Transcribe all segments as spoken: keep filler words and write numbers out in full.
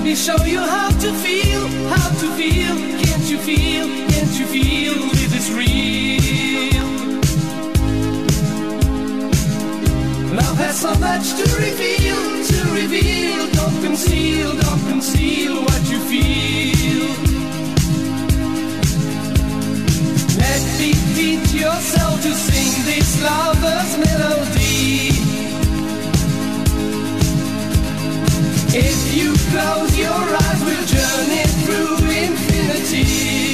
me show you how to feel, how to feel. Can't you feel, can't you feel it is real? Love has so much to reveal, to reveal. Don't conceal, don't conceal what you feel. Let me teach yourself to sing this lover's melody. If you close your eyes, we'll journey through infinity.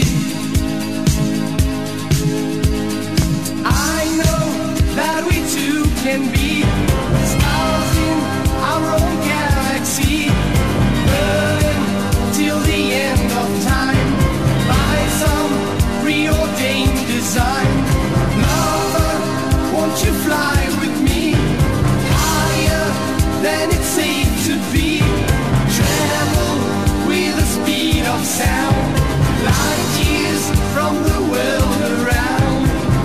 I know that we two can be stars in our own galaxy, burning till the end of time by some preordained design. Lover, won't you fly with me higher than it's safe to be? Travel with the speed of sound, light years from the world around.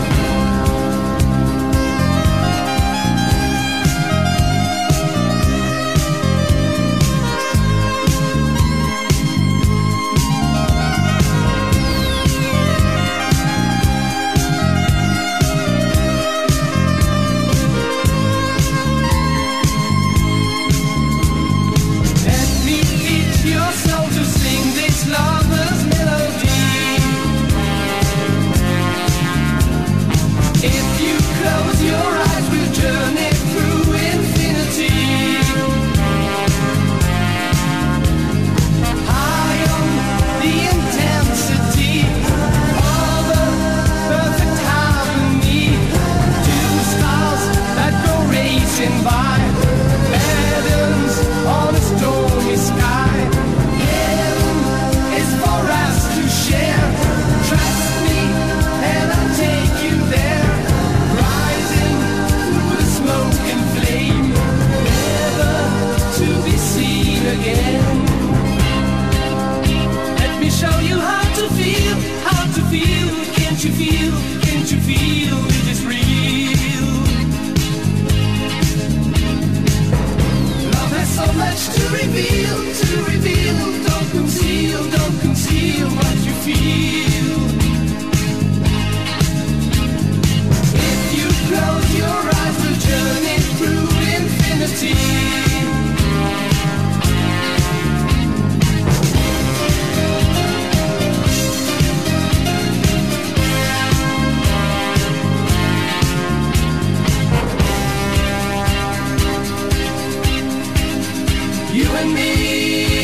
Lover's melody. If you close your eyes, we'll journey through infinity. High on the intensity of a perfect harmony. Two stars that go racing by, heavens on a stormy sky. For us to share, trust me and I'll take you there, rising through the smoke and flame, never to be seen again. Let me show you how to feel, how to feel. Can't you feel, can't you feel it is real? Love has so much to reveal, to reveal. Don't conceal, don't conceal what you feel. If you close your eyes, we'll journey through infinity. You and me.